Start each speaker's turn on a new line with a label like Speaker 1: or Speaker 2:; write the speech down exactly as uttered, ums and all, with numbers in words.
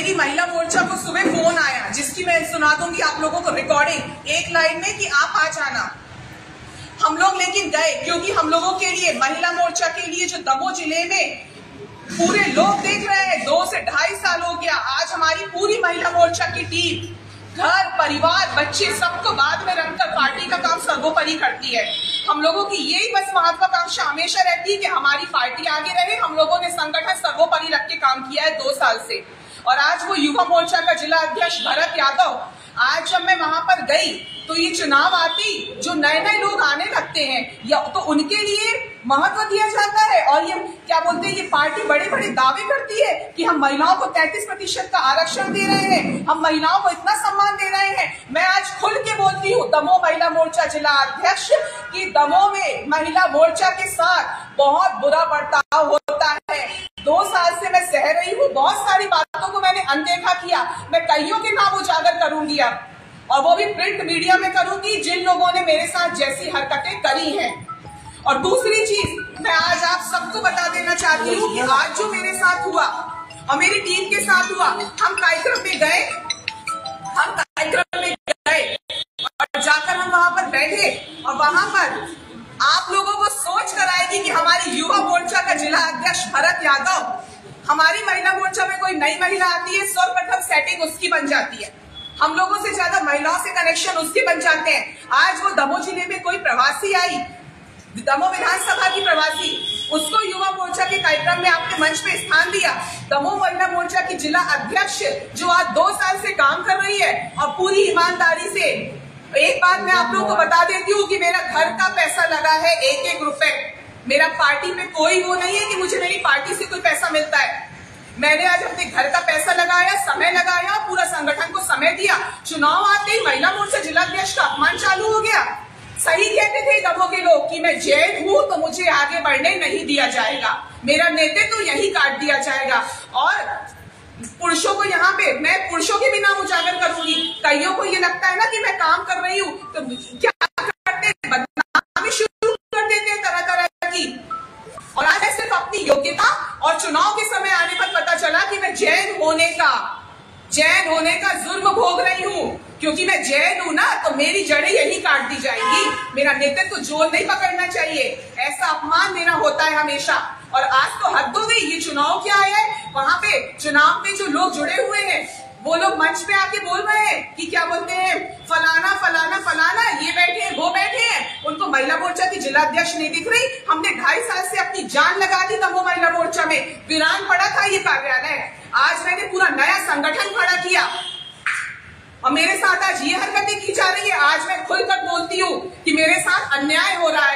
Speaker 1: मेरी महिला मोर्चा को सुबह फोन आया, जिसकी मैं सुना दूंगी आप लोगों को रिकॉर्डिंग एक लाइन में कि आप आ जाना। हम लोग लेकिन गए, क्योंकि हम लोगों के लिए, महिला मोर्चा के लिए जो दमोह जिले में पूरे लोग देख रहे हैं, दो से ढाई साल हो गया। आज हमारी पूरी महिला मोर्चा की टीम घर परिवार बच्चे सबको बाद में रखकर पार्टी का काम सर्वोपरि करती है। हम लोगों की यही बस महत्वाकांक्षा हमेशा रहती है कि हमारी पार्टी आगे रहे। हम लोगों ने संगठन सर्वोपरि रख के काम किया है दो साल से। और आज वो युवा मोर्चा का जिला अध्यक्ष भरत यादव, आज जब मैं वहां पर गई तो ये चुनाव आती जो नए नए लोग आने लगते हैं या तो उनके लिए महत्व दिया जाता है, और ये क्या बोलते हैं, ये पार्टी बड़े बड़े दावे करती है कि हम महिलाओं को तैंतीस प्रतिशत का आरक्षण दे रहे हैं, हम महिलाओं को इतना सम्मान दे रहे हैं। मैं आज खुल के बोलती हूँ दमोह महिला मोर्चा जिला अध्यक्ष कि दमोह में महिला मोर्चा के साथ बहुत बुरा बर्ताव होता है। दो साल से मैं सह रही हूँ, बहुत सारी बातों को मैंने अनदेखा किया। मैं कईयों के नाम उजागर करूंगी अब, और वो भी प्रिंट मीडिया में करूंगी जिन लोगों ने मेरे साथ जैसी हरकतें करी हैं। और दूसरी चीज मैं आज आप सबको बता देना चाहती हूँ कि आज जो मेरे साथ हुआ और मेरी टीम के साथ हुआ, हम कार्यक्रम में गए, हम कार्यक्रम में गए और जाकर हम वहां पर बैठे, और वहां पर आप लोगों को सोच कर आएगी कि हमारी युवा मोर्चा का जिला अध्यक्ष भरत यादव, हमारी महिला मोर्चा में कोई नई महिला आती है, सर्वप्रथम सेटिंग उसकी बन जाती है। हम लोगों से ज्यादा महिलाओं से कनेक्शन उसके बन जाते हैं। आज वो दमोह जिले में कोई प्रवासी आई, दमोह विधानसभा की प्रवासी, उसको युवा मोर्चा के कार्यक्रम में आपके मंच पे स्थान दिया। दमोह महिला मोर्चा की जिला अध्यक्ष जो आज दो साल से काम कर रही है और पूरी ईमानदारी से, एक बात मैं आप लोगों को बता देती हूँ कि मेरा घर का पैसा लगा है एक एक रुपए। मेरा पार्टी में कोई वो नहीं है कि मुझे मेरी पार्टी से कोई पैसा मिलता है। मैंने आज अपने घर का पैसा लगाया, समय लगाया, पूरा संगठन को समय दिया। चुनाव आते ही महिला मोर्चा जिलाध्यक्ष का अपमान चालू हो गया। सही कहते थे दमोह के लोग कि मैं जैन हूं तो मुझे आगे बढ़ने नहीं दिया जाएगा, मेरा नेतृत्व तो यही काट दिया जाएगा। और पुरुषों को यहाँ पे मैं पुरुषों के भी नाम उजागर करूंगी। कईयों को ये लगता है ना कि मैं काम कर रही हूँ तो क्या करते हैं, बदनामी शुरू कर देते हैं तरह तरह की। और आज सिर्फ अपनी योग्यता और चुनाव के समय आने पर पता चला कि मैं जैन होने का जैन होने का जुर्म भोग रही हूँ। क्योंकि मैं जैन हूं ना तो मेरी जड़ें यही काट दी जाएंगी, मेरा नेतृत्व जोर नहीं पकड़ना चाहिए, ऐसा अपमान मेरा होता है हमेशा। और आज तो हद हो गई। ये चुनाव क्या है, वहां पे चुनाव में जो लोग जुड़े हुए हैं वो लोग मंच पे आके बोल रहे हैं कि क्या बोलते हैं, फलाना फलाना फलाना, ये बैठे हैं वो बैठे हैं, उनको महिला मोर्चा की जिला अध्यक्ष नहीं दिख रही। हमने ढाई साल से अपनी जान लगा दी दमोह महिला मोर्चा में, वीरान पड़ा था ये कार्यालय। आज मैंने पूरा नया संगठन खड़ा किया और मेरे साथ आज ये हरकतें की जा रही है। आज मैं खुलकर बोलती हूँ कि मेरे साथ अन्याय हो रहा है।